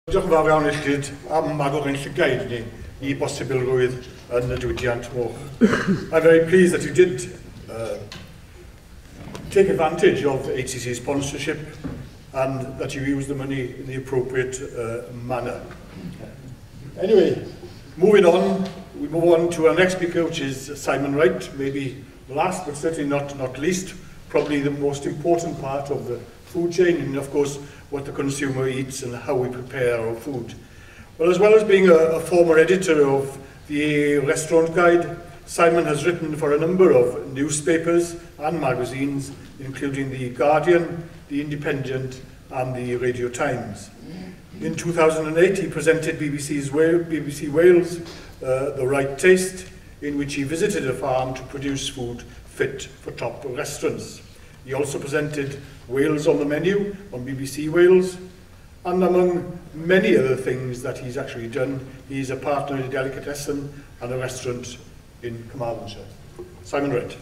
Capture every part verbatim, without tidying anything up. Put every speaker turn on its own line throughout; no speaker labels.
Diolch yn fawr iawn i chi am agor ein llygaid ni I bosibilrwydd yn y diwydiant moch. I'm very pleased that you did uh, take advantage of H C C sponsorship and that you used the money in the appropriate uh, manner. Anyway, moving on, we move on to our next speaker, which is Simon Wright, maybe last but certainly not, not least, probably the most important part of the food chain, and of course what the consumer eats and how we prepare our food. Well, as well as being a, a former editor of the Restaurant Guide, Simon has written for a number of newspapers and magazines, including The Guardian, The Independent and the Radio Times. In two thousand eight, he presented B B C's B B C Wales uh, The Right Taste, in which he visited a farm to produce food fit for top restaurants. He also presented Wales on the Menu on B B C Wales, and among many other things that he's actually done, he's a partner in a delicatessen and a restaurant in Carmarthenshire. Simon Wright.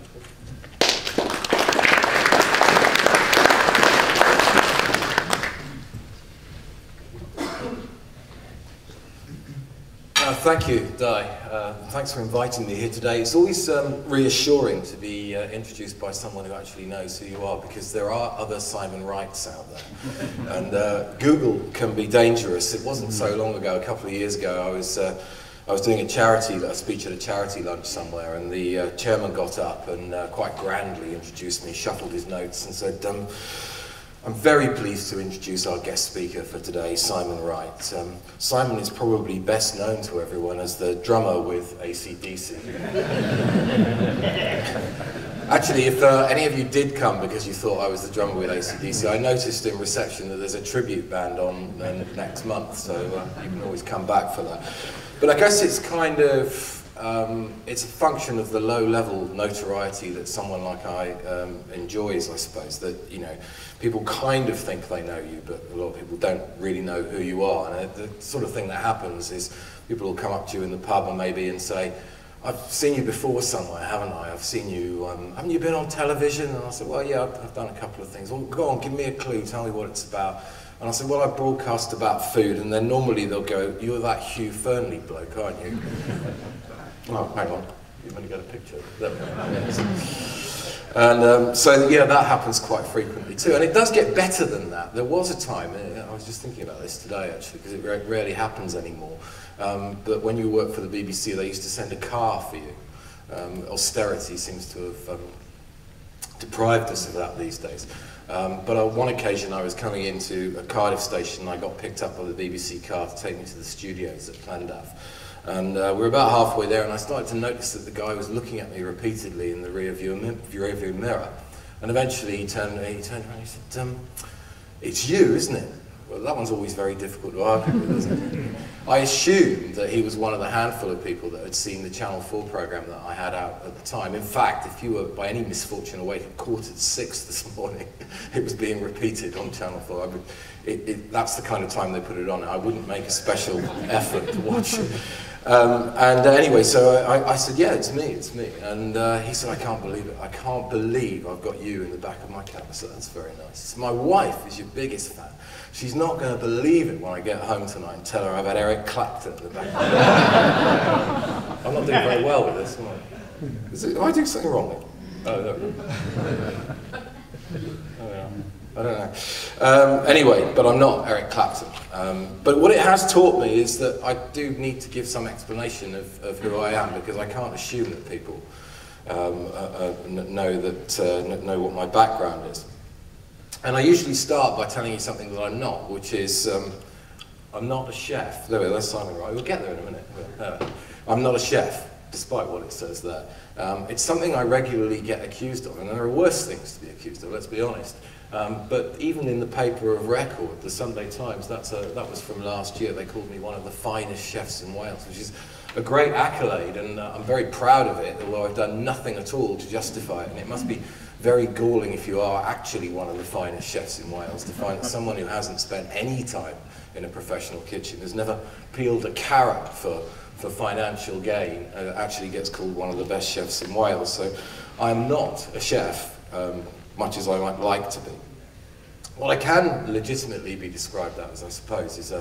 Uh, thank you, Di. Uh, thanks for inviting me here today. It's always um, reassuring to be uh, introduced by someone who actually knows who you are, because there are other Simon Wrights out there. And uh, Google can be dangerous. It wasn't so long ago, a couple of years ago, I was, uh, I was doing a charity, a speech at a charity lunch somewhere, and the uh, chairman got up and uh, quite grandly introduced me, shuffled his notes and said, um, I'm very pleased to introduce our guest speaker for today, Simon Wright. Um, Simon is probably best known to everyone as the drummer with A C D C. Actually, if uh, any of you did come because you thought I was the drummer with A C D C, I noticed in reception that there's a tribute band on uh, next month, so uh, you can always come back for that. But I guess it's kind of, Um, it's a function of the low-level notoriety that someone like I um, enjoys, I suppose, that, you know, people kind of think they know you, but a lot of people don't really know who you are. And the sort of thing that happens is people will come up to you in the pub and maybe and say, I've seen you before somewhere, haven't I? I've seen you, um, haven't you been on television? And I said, well, yeah, I've, I've done a couple of things. Well, go on, give me a clue, tell me what it's about. And I said, well, I broadcast about food, and then normally they'll go, you're that Hugh Fernley bloke, aren't you? Oh, hang on, you've only got a picture. And um, so, yeah, that happens quite frequently too. And it does get better than that. There was a time, I was just thinking about this today actually, because it rarely happens anymore, um, but when you work for the B B C, they used to send a car for you. Um, austerity seems to have um, deprived us of that these days. Um, but on one occasion I was coming into a Cardiff station and I got picked up by the B B C car to take me to the studios at Llandudno. And uh, we were about halfway there, and I started to notice that the guy was looking at me repeatedly in the rear view, rear view mirror. And eventually he turned, he turned around and he said, um, it's you, isn't it? Well, that one's always very difficult to argue with, isn't it? I assumed that he was one of the handful of people that had seen the Channel four programme that I had out at the time. In fact, if you were by any misfortune awake at quarter to six this morning, it was being repeated on Channel four. I would, it, it, that's the kind of time they put it on. I wouldn't make a special effort to watch it. Um, and uh, anyway, so I, I said, yeah, it's me, it's me. And uh, he said, I can't believe it. I can't believe I've got you in the back of my cab. I said, that's very nice. He said, my wife is your biggest fan. She's not going to believe it when I get home tonight and tell her I've had Eric Clapton in the back of my cab. I'm not doing very well with this, am I? Is it, am I doing something wrong? Oh, no. Oh, yeah. I don't know. Um, anyway, but I'm not Eric Clapton. Um, but what it has taught me is that I do need to give some explanation of, of who I am, because I can't assume that people um, uh, uh, know that uh, know what my background is. And I usually start by telling you something that I'm not, which is um, I'm not a chef. There we go, that's Simon Wright. We'll get there in a minute. Uh, I'm not a chef, despite what it says there. Um, it's something I regularly get accused of, and there are worse things to be accused of, let's be honest. Um, but even in the paper of record, the Sunday Times, that's a, that was from last year, they called me one of the finest chefs in Wales, which is a great accolade, and uh, I'm very proud of it, although I've done nothing at all to justify it. And it must be very galling if you are actually one of the finest chefs in Wales to find that someone who hasn't spent any time in a professional kitchen, has never peeled a carrot for, for financial gain, uh, actually gets called one of the best chefs in Wales. So I'm not a chef. Um, much as I might like to be. What I can legitimately be described as, I suppose, is a,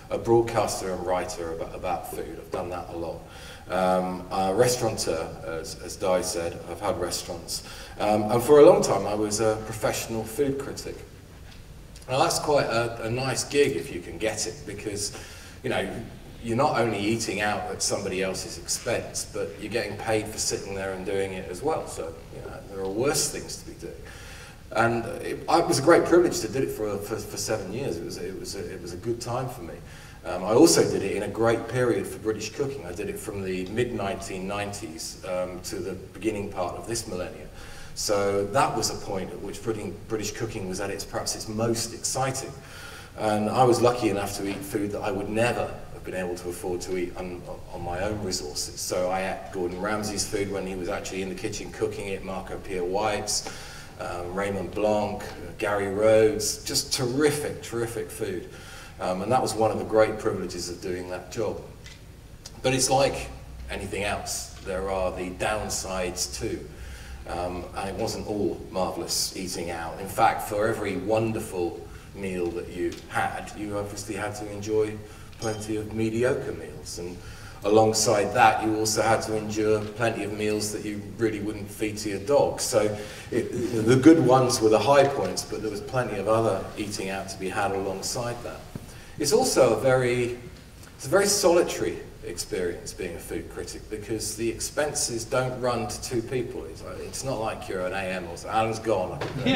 a broadcaster and writer about, about food. I've done that a lot. Um, a restaurateur, as, as Di said, I've had restaurants. Um, and for a long time I was a professional food critic. Now that's quite a, a nice gig if you can get it, because, you know, you're not only eating out at somebody else's expense, but you're getting paid for sitting there and doing it as well. So, you know, there are worse things to be doing. And it, it was a great privilege to do it for, for, for seven years. It was, it, was a, it was a good time for me. Um, I also did it in a great period for British cooking. I did it from the mid nineteen nineties um, to the beginning part of this millennium. So that was a point at which British cooking was at its perhaps its most exciting. And I was lucky enough to eat food that I would never have been able to afford to eat on, on my own resources. So I ate Gordon Ramsay's food when he was actually in the kitchen cooking it, Marco Pierre White's, um, Raymond Blanc, Gary Rhodes, just terrific, terrific food. Um, and that was one of the great privileges of doing that job. But it's like anything else. There are the downsides too. Um, and it wasn't all marvellous eating out. In fact, for every wonderful meal that you had, you obviously had to enjoy plenty of mediocre meals. And alongside that, you also had to endure plenty of meals that you really wouldn't feed to your dog. So it, the good ones were the high points, but there was plenty of other eating out to be had alongside that. It's also a very, it's a very solitary experience being a food critic, because the expenses don't run to two people. It's, like, it's not like you're an A M or something. Alan's gone.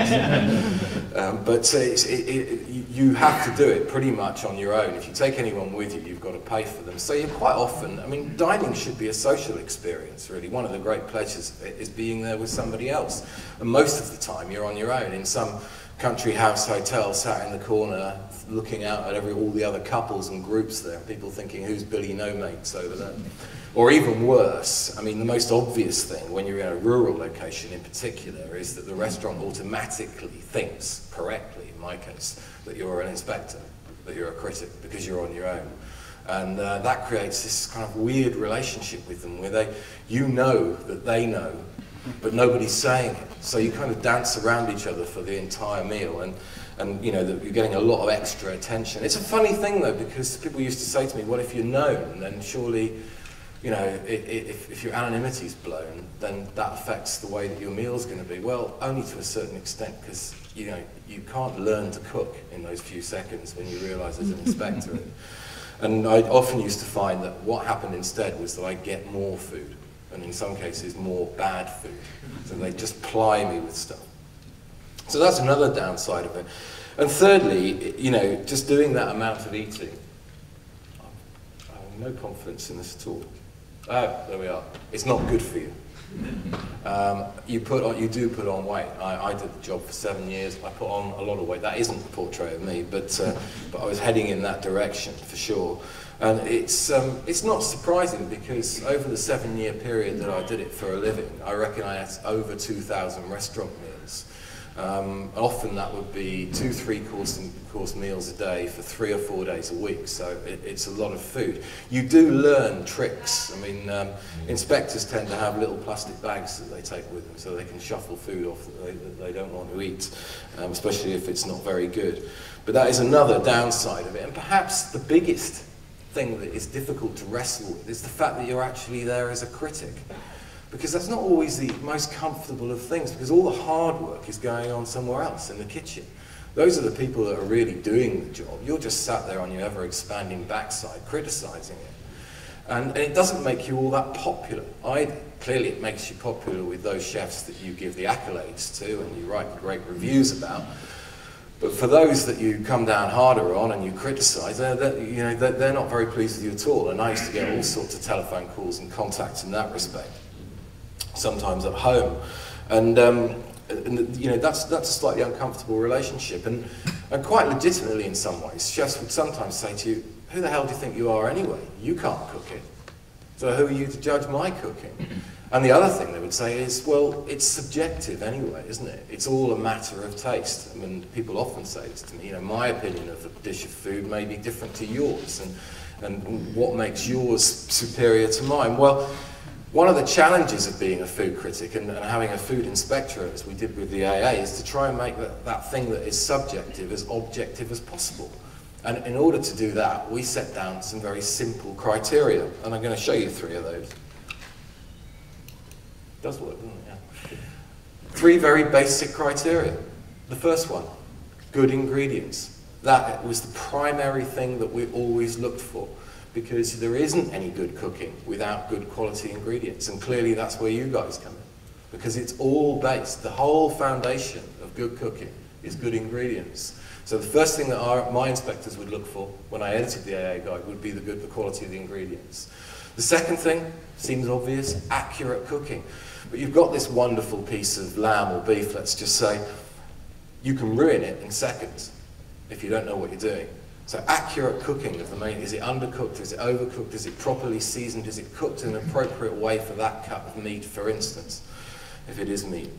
um, but uh, it's, it, it, you have to do it pretty much on your own. If you take anyone with you, you've got to pay for them. So you're quite often, I mean, dining should be a social experience, really. One of the great pleasures is being there with somebody else. And most of the time you're on your own in some country house hotel, sat in the corner, looking out at every, all the other couples and groups there, people thinking, who's Billy No-Mates over there? Or even worse, I mean, the most obvious thing when you're in a rural location in particular is that the restaurant automatically thinks, correctly in my case, that you're an inspector, that you're a critic, because you're on your own. And uh, that creates this kind of weird relationship with them where they, you know that they know, but nobody's saying it. So you kind of dance around each other for the entire meal, and, and you know, the, you're getting a lot of extra attention. It's a funny thing though, because people used to say to me, well, if you're known, then surely, you know, it, it, if, if your anonymity's blown, then that affects the way that your meal's going to be. Well, only to a certain extent, because, you know, you can't learn to cook in those few seconds when you realise there's an inspector in. And I often used to find that what happened instead was that I'd get more food, and in some cases more bad food. So they just ply me with stuff. So that's another downside of it. And thirdly, you know, just doing that amount of eating, I have no confidence in this at all. Oh, there we are. It's not good for you. Um, you put on, you do put on weight. I, I did the job for seven years. I put on a lot of weight. That isn't a portrait of me, but uh, but I was heading in that direction for sure. And it's um, it's not surprising, because over the seven-year period that I did it for a living, I reckon I ate over two thousand restaurant meals. Um, often that would be two, three course, course meals a day for three or four days a week, so it, it's a lot of food. You do learn tricks. I mean, um, inspectors tend to have little plastic bags that they take with them so they can shuffle food off that they, that they don't want to eat, um, especially if it's not very good. But that is another downside of it, and perhaps the biggest thing that is difficult to wrestle with is the fact that you're actually there as a critic. Because that's not always the most comfortable of things, because all the hard work is going on somewhere else in the kitchen. Those are the people that are really doing the job. You're just sat there on your ever-expanding backside criticising it. And, and it doesn't make you all that popular either. Clearly it makes you popular with those chefs that you give the accolades to and you write great reviews about. But for those that you come down harder on and you criticise, they're, they're, you know, they're, they're not very pleased with you at all. And I used to get all sorts of telephone calls and contacts in that respect, sometimes at home. And, um, and you know, that's, that's a slightly uncomfortable relationship. And, and quite legitimately in some ways, chefs would sometimes say to you, who the hell do you think you are anyway? You can't cook it. So who are you to judge my cooking? And the other thing they would say is, well, it's subjective anyway, isn't it? It's all a matter of taste. I mean, people often say this to me, you know, my opinion of a dish of food may be different to yours, and, and what makes yours superior to mine? Well, one of the challenges of being a food critic and, and having a food inspector, as we did with the A A, is to try and make that, that thing that is subjective as objective as possible. And in order to do that, we set down some very simple criteria, and I'm going to show you three of those. It does work, doesn't it? Yeah. Three very basic criteria. The first one, good ingredients. That was the primary thing that we always looked for, because there isn't any good cooking without good quality ingredients, and clearly that's where you guys come in, because it's all based, the whole foundation of good cooking is good ingredients. So the first thing that our, my inspectors would look for when I edited the A A guide would be the good the quality of the ingredients. The second thing, seems obvious, accurate cooking. But you've got this wonderful piece of lamb or beef, let's just say, you can ruin it in seconds if you don't know what you're doing. So accurate cooking is the main, is it undercooked, is it overcooked, is it properly seasoned, is it cooked in an appropriate way for that cut of meat, for instance, if it is meat.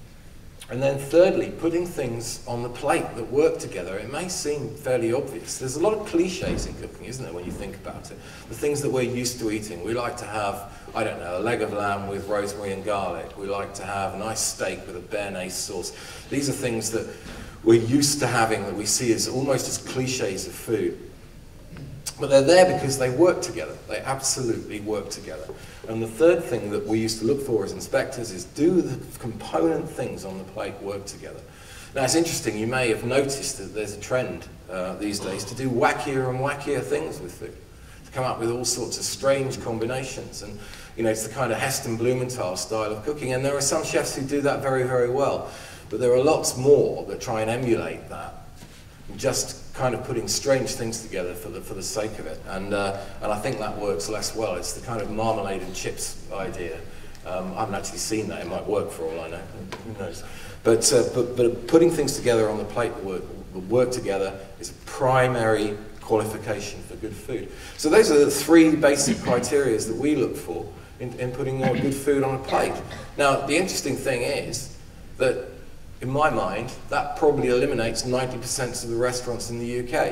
And then thirdly, putting things on the plate that work together. It may seem fairly obvious. There's a lot of cliches in cooking, isn't there, when you think about it? The things that we're used to eating. We like to have, I don't know, a leg of lamb with rosemary and garlic. We like to have a nice steak with a béarnaise sauce. These are things that we're used to having, that we see as almost as cliches of food. But they're there because they work together. They absolutely work together. And the third thing that we used to look for as inspectors is, do the component things on the plate work together? Now it's interesting, you may have noticed that there's a trend uh, these days to do wackier and wackier things with food, to come up with all sorts of strange combinations. And you know, it's the kind of Heston Blumenthal style of cooking, and there are some chefs who do that very, very well. But there are lots more that try and emulate that, just kind of putting strange things together for the, for the sake of it. And, uh, and I think that works less well. It's the kind of marmalade and chips idea. Um, I haven't actually seen that. It might work for all I know. Who knows? But, uh, but, but putting things together on the plate that work, that work together is a primary qualification for good food. So those are the three basic criteria that we look for in, in putting uh, good food on a plate. Now, the interesting thing is that in my mind, that probably eliminates ninety percent of the restaurants in the U K,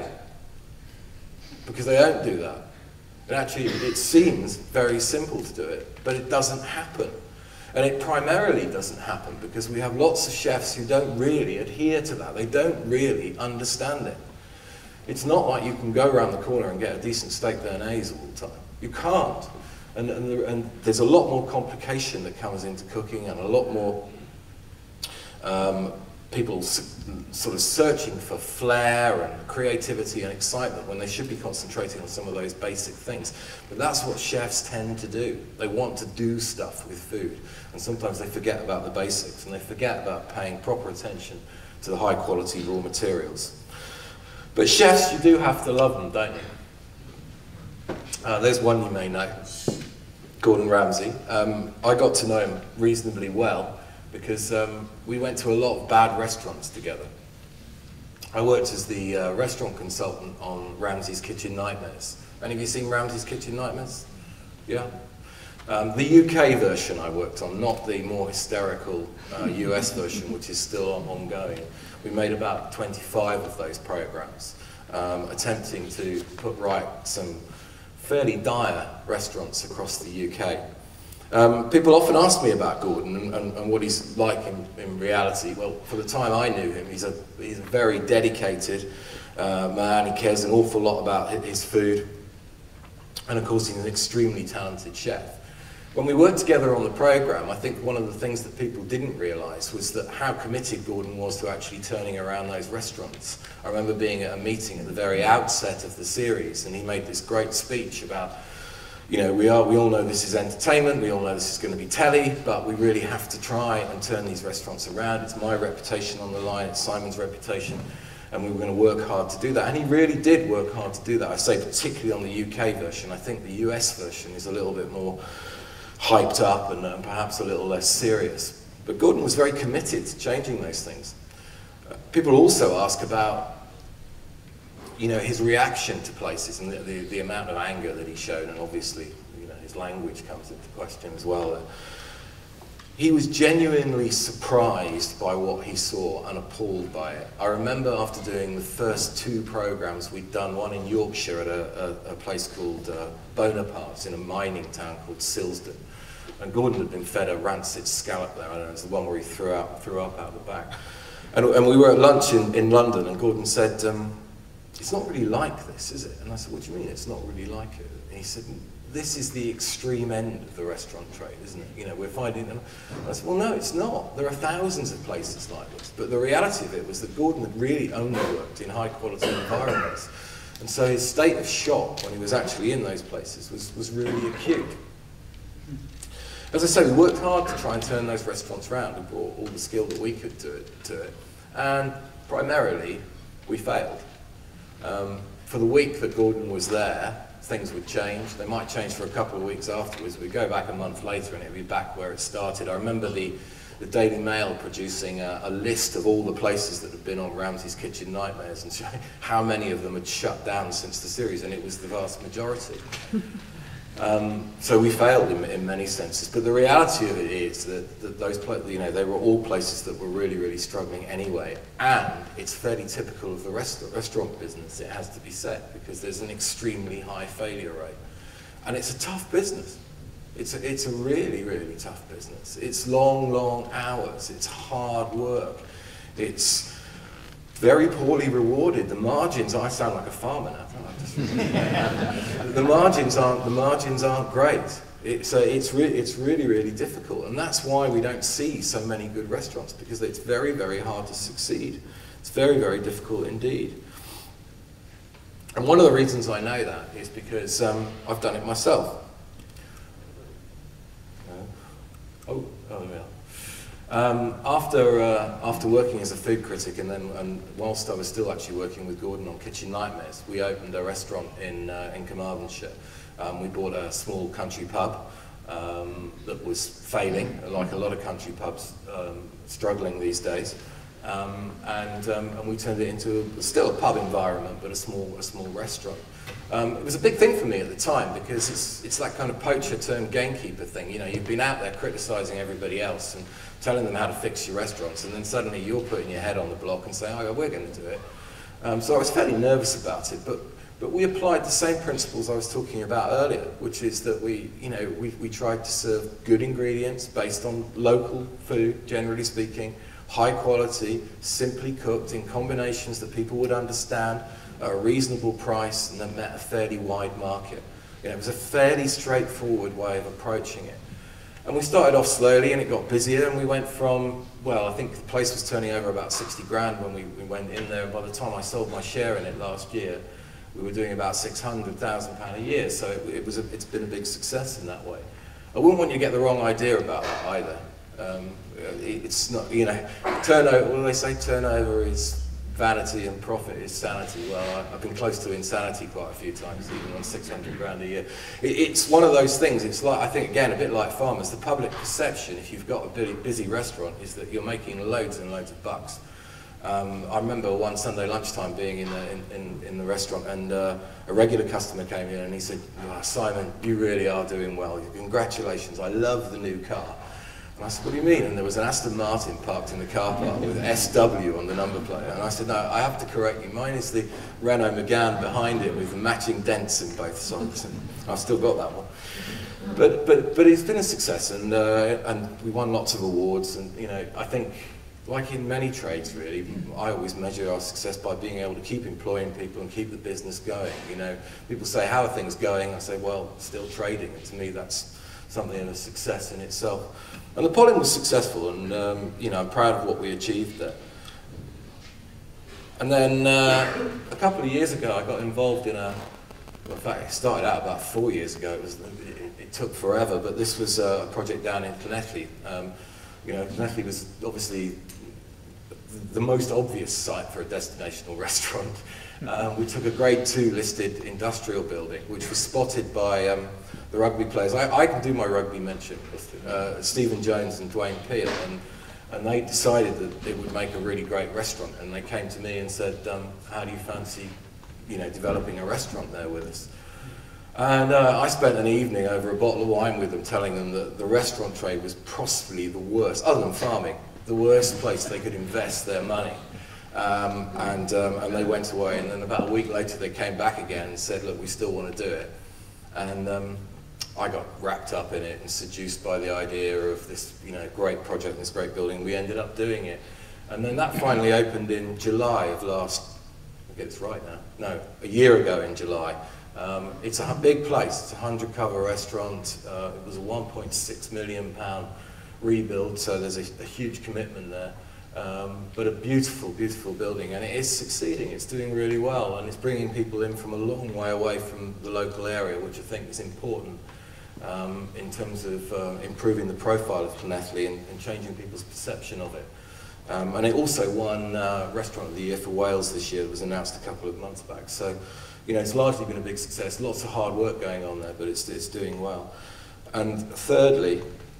because they don't do that. And actually, it seems very simple to do it, but it doesn't happen. And it primarily doesn't happen because we have lots of chefs who don't really adhere to that. They don't really understand it. It's not like you can go around the corner and get a decent steak béarnaise all the time. You can't. And, and, the, and there's a lot more complication that comes into cooking, and a lot more Um, people sort of searching for flair and creativity and excitement when they should be concentrating on some of those basic things. But that's what chefs tend to do. They want to do stuff with food, and sometimes they forget about the basics, and they forget about paying proper attention to the high quality raw materials. But chefs, you do have to love them, don't you? Uh, there's one you may know, Gordon Ramsay. Um, I got to know him reasonably well, because um, we went to a lot of bad restaurants together. I worked as the uh, restaurant consultant on Ramsay's Kitchen Nightmares. Any of you seen Ramsay's Kitchen Nightmares? Yeah? Um, the U K version I worked on, not the more hysterical uh, U S version, which is still ongoing. We made about twenty-five of those programs, um, attempting to put right some fairly dire restaurants across the U K. Um, people often ask me about Gordon and, and, and what he's like in, in reality. Well, for the time I knew him, he's a, he's a very dedicated uh, man. He cares an awful lot about his food. And of course, he's an extremely talented chef. When we worked together on the program, I think one of the things that people didn't realise was that how committed Gordon was to actually turning around those restaurants. I remember being at a meeting at the very outset of the series, and he made this great speech about, you know, we, are, we all know this is entertainment, we all know this is going to be telly, but we really have to try and turn these restaurants around. It's my reputation on the line, it's Simon's reputation, and we were going to work hard to do that. And he really did work hard to do that. I say particularly on the U K version. I think the U S version is a little bit more hyped up and, and perhaps a little less serious. But Gordon was very committed to changing those things. Uh, people also ask about, you know, his reaction to places and the, the, the amount of anger that he showed, and obviously, you know, his language comes into question as well. He was genuinely surprised by what he saw and appalled by it. I remember after doing the first two programs we'd done, one in Yorkshire at a, a, a place called uh, Bonaparte in a mining town called Silsden. And Gordon had been fed a rancid scallop there. I don't know, it's the one where he threw, out, threw up out the back. And, and we were at lunch in, in London, and Gordon said, um, it's not really like this, is it? And I said, what do you mean it's not really like it? And he said, this is the extreme end of the restaurant trade, isn't it? You know, we're finding them. I said, well, no, it's not. There are thousands of places like this. But the reality of it was that Gordon had really only worked in high-quality environments. And so his state of shock when he was actually in those places was, was really acute. As I say, we worked hard to try and turn those restaurants around and brought all the skill that we could to it. To it. And primarily, we failed. Um, for the week that Gordon was there, things would change. They might change for a couple of weeks afterwards. We'd go back a month later and it'd be back where it started. I remember the, the Daily Mail producing a, a list of all the places that had been on Ramsay's Kitchen Nightmares and showing how many of them had shut down since the series, and it was the vast majority. Um, so we failed in, in many senses, but the reality of it is that, that those, you know, they were all places that were really, really struggling anyway, and it's fairly typical of the rest, restaurant business, it has to be said, because there's an extremely high failure rate, and it's a tough business. It's a, it's a really, really tough business. It's long, long hours, it's hard work, it's very poorly rewarded. The margins, I sound like a farmer now. the margins aren't the margins aren't great. It's uh, it's really it's really really difficult, and that's why we don't see so many good restaurants, because it's very very hard to succeed. It's very very difficult indeed. And one of the reasons I know that is because um, I've done it myself. Oh, oh yeah. Um, after, uh, after working as a food critic, and then and whilst I was still actually working with Gordon on Kitchen Nightmares, we opened a restaurant in, uh, in Carmarthenshire. Um, we bought a small country pub um, that was failing, like a lot of country pubs um, struggling these days. Um, and, um, and we turned it into a, still a pub environment, but a small, a small restaurant. Um, it was a big thing for me at the time, because it's, it's that kind of poacher turned gamekeeper thing. You know, you've been out there criticising everybody else and telling them how to fix your restaurants, and then suddenly you're putting your head on the block and saying, oh, we're going to do it. Um, so I was fairly nervous about it, but, but we applied the same principles I was talking about earlier, which is that we, you know, we, we tried to serve good ingredients based on local food, generally speaking, high quality, simply cooked in combinations that people would understand at a reasonable price and that met a fairly wide market. You know, it was a fairly straightforward way of approaching it. And we started off slowly and it got busier, and we went from, well, I think the place was turning over about sixty grand when we, we went in there, and by the time I sold my share in it last year, we were doing about six hundred thousand pounds a year, so it, it was a, it's been a big success in that way. I wouldn't want you to get the wrong idea about that either. Um, it, it's not, you know, turnover, what do they say, turnover is vanity and profit is sanity. Well, I, I've been close to insanity quite a few times, even on six hundred grand a year. It, it's one of those things, it's like, I think, again, a bit like farmers, the public perception, if you've got a busy, busy restaurant, is that you're making loads and loads of bucks. Um, I remember one Sunday lunchtime being in the, in, in, in the restaurant, and uh, a regular customer came in and he said, oh, Simon, you really are doing well. Congratulations, I love the new car. And I said, what do you mean? And there was an Aston Martin parked in the car park with S W on the number plate. And I said, no, I have to correct you. Mine is the Renault Megane behind it with the matching dents in both sides. And I've still got that one. But, but, but it's been a success, and, uh, and we won lots of awards. And, you know, I think, like in many trades, really, I always measure our success by being able to keep employing people and keep the business going. You know, people say, how are things going? I say, well, still trading. And to me, that's something of a success in itself. And the polling was successful, and um, you know, I'm proud of what we achieved there. And then uh, a couple of years ago, I got involved in a, well, in fact, it started out about four years ago. It, was, it, it took forever, but this was a project down in Llanelli. Um, you know, Llanelli was obviously the most obvious site for a destinational restaurant. Um, we took a grade two listed industrial building, which was spotted by um, the rugby players. I, I can do my rugby mention, uh, Stephen Jones and Dwayne Peel, and, and they decided that it would make a really great restaurant, and they came to me and said, um, how do you fancy, you know, developing a restaurant there with us? And uh, I spent an evening over a bottle of wine with them, telling them that the restaurant trade was possibly the worst, other than farming, the worst place they could invest their money. Um, and, um, and they went away, and then about a week later they came back again and said, look, we still want to do it. And um, I got wrapped up in it and seduced by the idea of this, you know, great project, this great building. We ended up doing it. And then that finally opened in July of last, get this right now, no, a year ago in July. Um, it's a big place, it's a hundred cover restaurant, uh, it was a one point six million pound rebuild, so there's a, a huge commitment there. Um, but a beautiful, beautiful building, and it is succeeding, it's doing really well, and it's bringing people in from a long way away from the local area, which I think is important um, in terms of uh, improving the profile of Llanelli and, and changing people's perception of it. Um, and it also won uh, Restaurant of the Year for Wales this year. It was announced a couple of months back. So, you know, it's largely been a big success. Lots of hard work going on there, but it's, it's doing well. And thirdly,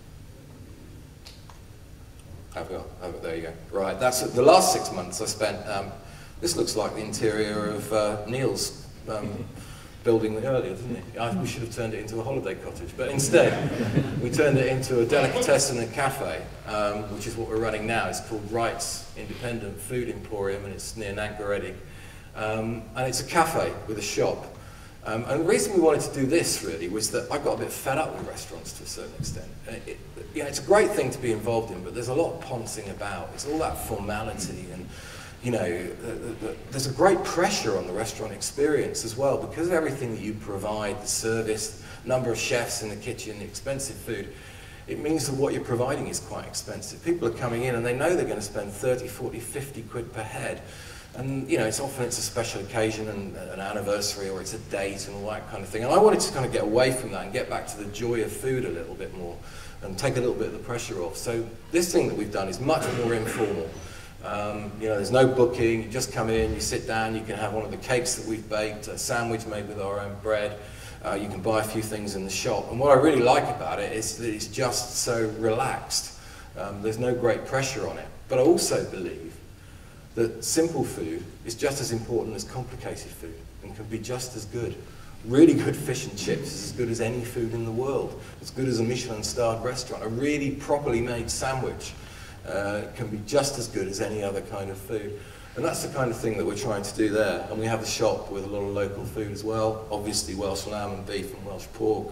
I've got, I've got, there you go. Right, that's the last six months I spent. Um, this looks like the interior of uh, Neil's um, building earlier, doesn't it? I, we should have turned it into a holiday cottage, but instead we turned it into a delicatessen and cafe, um, which is what we're running now. It's called Wright's Independent Food Emporium, and it's near Nantgaredig. Um, and it's a cafe with a shop. Um, and the reason we wanted to do this, really, was that I got a bit fed up with restaurants to a certain extent. It, it, you know, it's a great thing to be involved in, but there's a lot of poncing about. It's all that formality, and, you know, the, the, the, there's a great pressure on the restaurant experience as well, because of everything that you provide, the service, number of chefs in the kitchen, the expensive food. It means that what you're providing is quite expensive. People are coming in and they know they're going to spend thirty, forty, fifty quid per head. And, you know, it's often it's a special occasion and an anniversary, or it's a date and all that kind of thing. And I wanted to kind of get away from that and get back to the joy of food a little bit more and take a little bit of the pressure off. So this thing that we've done is much more informal. Um, you know, there's no booking. You just come in, you sit down, you can have one of the cakes that we've baked, a sandwich made with our own bread. Uh, you can buy a few things in the shop. And what I really like about it is that it's just so relaxed. Um, there's no great pressure on it. But I also believe that simple food is just as important as complicated food and can be just as good. Really good fish and chips is as good as any food in the world, as good as a Michelin-starred restaurant. A really properly made sandwich uh, can be just as good as any other kind of food. And that's the kind of thing that we're trying to do there. And we have a shop with a lot of local food as well, obviously Welsh lamb and beef and Welsh pork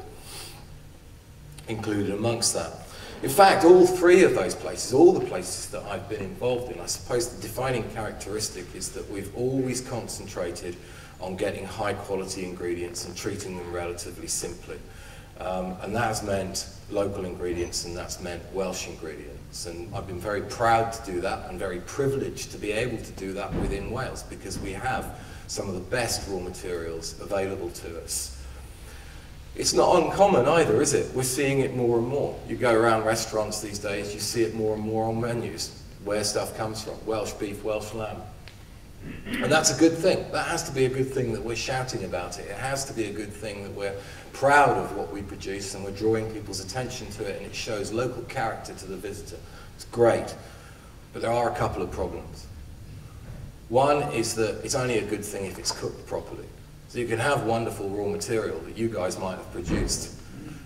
included amongst that. In fact, all three of those places, all the places that I've been involved in, I suppose the defining characteristic is that we've always concentrated on getting high quality ingredients and treating them relatively simply. Um, and that has meant local ingredients, and that's meant Welsh ingredients. And I've been very proud to do that and very privileged to be able to do that within Wales, because we have some of the best raw materials available to us. It's not uncommon either, is it? We're seeing it more and more. You go around restaurants these days, you see it more and more on menus, where stuff comes from, Welsh beef, Welsh lamb. And that's a good thing. That has to be a good thing that we're shouting about it. It has to be a good thing that we're proud of what we produce and we're drawing people's attention to it, and it shows local character to the visitor. It's great, but there are a couple of problems. One is that it's only a good thing if it's cooked properly. So you can have wonderful raw material that you guys might have produced.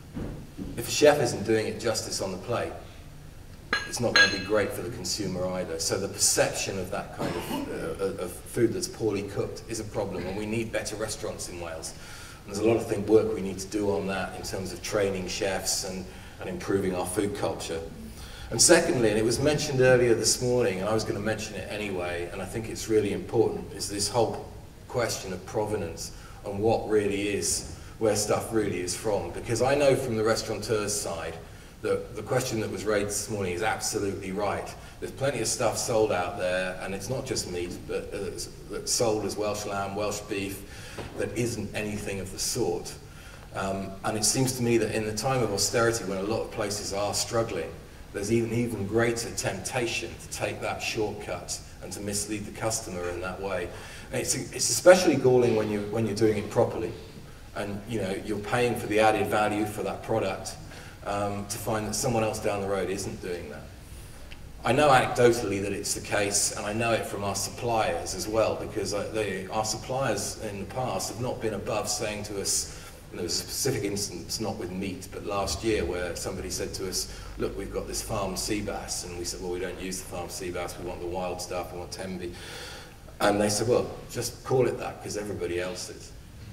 If a chef isn't doing it justice on the plate, it's not going to be great for the consumer either. So the perception of that kind of, uh, of food that's poorly cooked is a problem, and we need better restaurants in Wales. And there's a lot of thing, work we need to do on that in terms of training chefs and, and improving our food culture. And secondly, and it was mentioned earlier this morning, and I was going to mention it anyway, and I think it's really important, is this whole question of provenance and what really is, where stuff really is from. Because I know from the restaurateur's side that the question that was raised this morning is absolutely right. There's plenty of stuff sold out there, and it's not just meat, but uh, that's sold as Welsh lamb, Welsh beef, that isn't anything of the sort. Um, and it seems to me that in the time of austerity, when a lot of places are struggling, there's even even greater temptation to take that shortcut and to mislead the customer in that way. And it's, it's especially galling when, you, when you're doing it properly, and you know, you're paying for the added value for that product, um, to find that someone else down the road isn't doing that. I know anecdotally that it's the case, and I know it from our suppliers as well, because uh, they, our suppliers in the past have not been above saying to us, and there was a specific instance, not with meat, but last year, where somebody said to us, look, we've got this farmed sea bass, and we said, well, we don't use the farmed sea bass, we want the wild stuff, we want Tenby. And they said, well, just call it that, because everybody else is.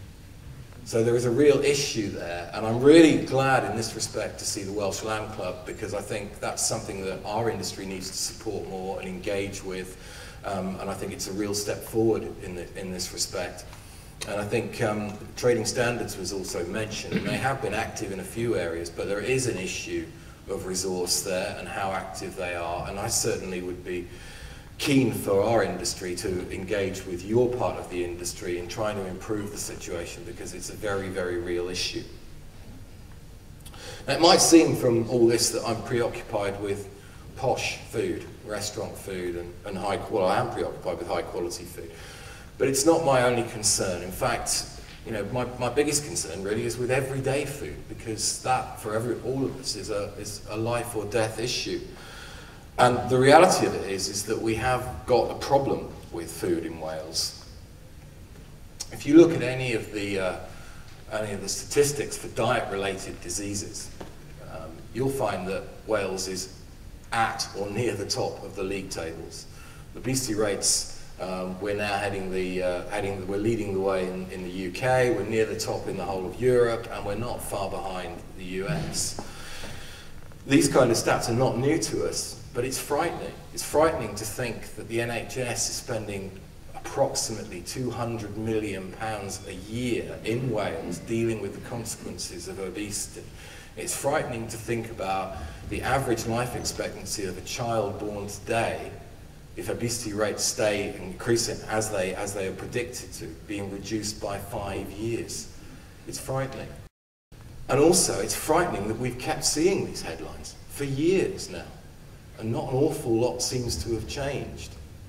So there is a real issue there, and I'm really glad in this respect to see the Welsh Lamb Club, because I think that's something that our industry needs to support more and engage with, Um, and I think it's a real step forward in, the, in this respect. And I think um, trading standards was also mentioned, and they have been active in a few areas, but there is an issue of resource there and how active they are, and I certainly would be keen for our industry to engage with your part of the industry in trying to improve the situation, because it's a very, very real issue. Now, it might seem from all this that I'm preoccupied with posh food, restaurant food, and, and high quality. Well, I am preoccupied with high quality food, but it's not my only concern. In fact, you know, my, my biggest concern really is with everyday food, because that, for every, all of us, is a, is a life or death issue. And the reality of it is, is that we have got a problem with food in Wales. If you look at any of the, uh, any of the statistics for diet-related diseases, um, you'll find that Wales is at or near the top of the league tables. Obesity rates, um, we're now heading the, uh, heading, we're leading the way in, in the U K, we're near the top in the whole of Europe, and we're not far behind the U S. These kind of stats are not new to us, but it's frightening. It's frightening to think that the N H S is spending approximately two hundred million pounds a year in Wales dealing with the consequences of obesity. It's frightening to think about the average life expectancy of a child born today, if obesity rates stay increasing as they, as they are predicted to, being reduced by five years. It's frightening. And also, it's frightening that we've kept seeing these headlines for years now, and not an awful lot seems to have changed.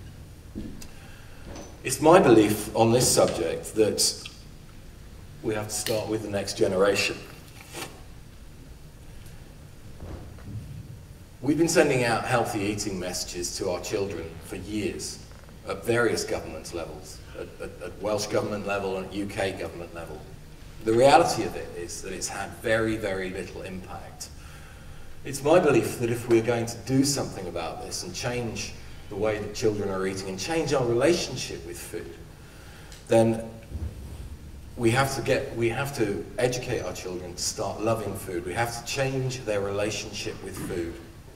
It's my belief on this subject that we have to start with the next generation. We've been sending out healthy eating messages to our children for years, at various government levels, at, at, at Welsh government level and at U K government level. The reality of it is that it's had very, very little impact. It's my belief that if we're going to do something about this and change the way that children are eating and change our relationship with food, then we have to get, we have to educate our children to start loving food. We have to change their relationship with food.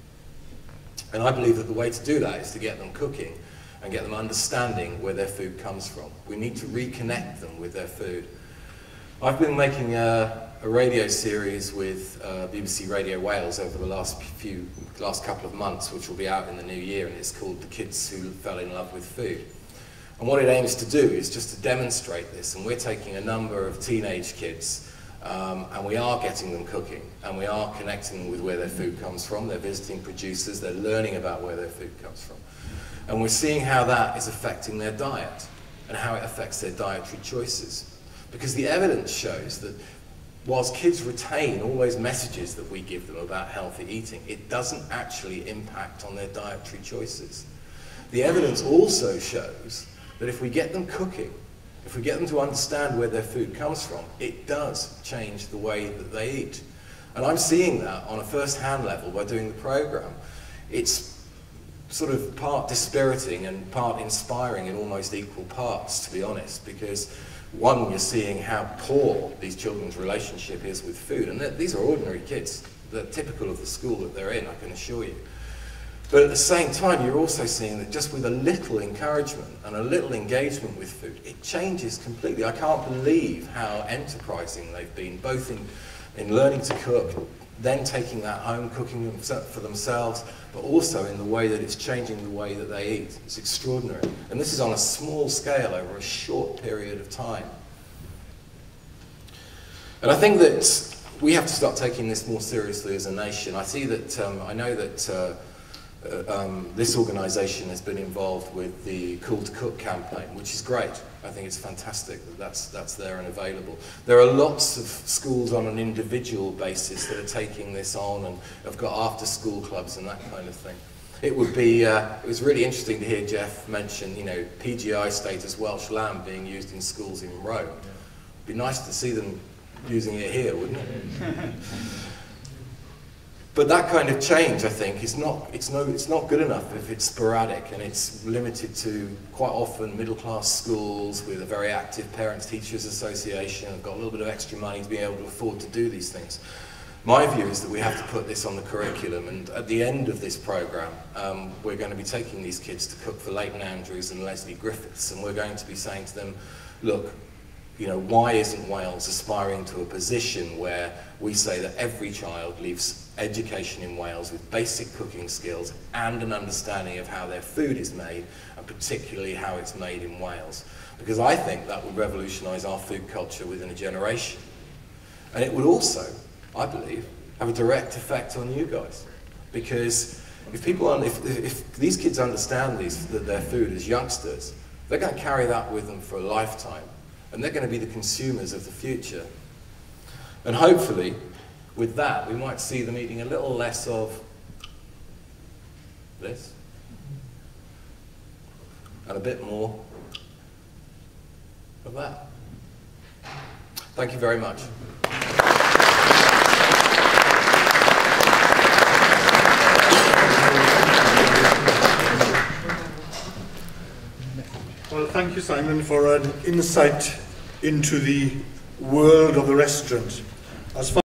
And I believe that the way to do that is to get them cooking and get them understanding where their food comes from. We need to reconnect them with their food. I've been making a, a radio series with uh, B B C Radio Wales over the last few, last couple of months, which will be out in the new year, and it's called The Kids Who Fell in Love with Food. And what it aims to do is just to demonstrate this, and we're taking a number of teenage kids, um, and we are getting them cooking, and we are connecting them with where their food comes from. They're visiting producers, they're learning about where their food comes from. And we're seeing how that is affecting their diet, and how it affects their dietary choices. Because the evidence shows that whilst kids retain all those messages that we give them about healthy eating, it doesn't actually impact on their dietary choices. The evidence also shows that if we get them cooking, if we get them to understand where their food comes from, it does change the way that they eat. And I'm seeing that on a first-hand level by doing the program. It's sort of part dispiriting and part inspiring in almost equal parts, to be honest, because one, you're seeing how poor these children's relationship is with food, and these are ordinary kids. They're typical of the school that they're in, I can assure you. But at the same time, you're also seeing that just with a little encouragement and a little engagement with food, it changes completely. I can't believe how enterprising they've been, both in, in learning to cook, then taking that home, cooking them for themselves, but also in the way that it's changing the way that they eat. It's extraordinary. And this is on a small scale over a short period of time. And I think that we have to start taking this more seriously as a nation. I see that, um, I know that uh, Uh, um, this organisation has been involved with the Cool to Cook campaign, which is great. I think it's fantastic that that's, that's there and available. There are lots of schools on an individual basis that are taking this on and have got after-school clubs and that kind of thing. It would be, uh, it was really interesting to hear Jeff mention, you know, P G I status Welsh lamb being used in schools in Rome. It'd be nice to see them using it here, wouldn't it? But that kind of change, I think, is not, it's, no, it's not good enough if it's sporadic and it's limited to quite often middle-class schools with a very active Parents-Teachers Association, have got a little bit of extra money to be able to afford to do these things. My view is that we have to put this on the curriculum, and at the end of this programme, um, we're going to be taking these kids to cook for Leighton Andrews and Leslie Griffiths, and we're going to be saying to them, look, you know, why isn't Wales aspiring to a position where we say that every child leaves education in Wales with basic cooking skills and an understanding of how their food is made, and particularly how it's made in Wales? Because I think that would revolutionise our food culture within a generation. And it would also, I believe, have a direct effect on you guys. Because if people, if, if these kids understand these, that their food as youngsters, they're going to carry that with them for a lifetime. And they're going to be the consumers of the future. And hopefully, with that, we might see them eating a little less of this, and a bit more of that. Thank you very much.
Well, thank you, Simon, for an insight into the world of the restaurant. As far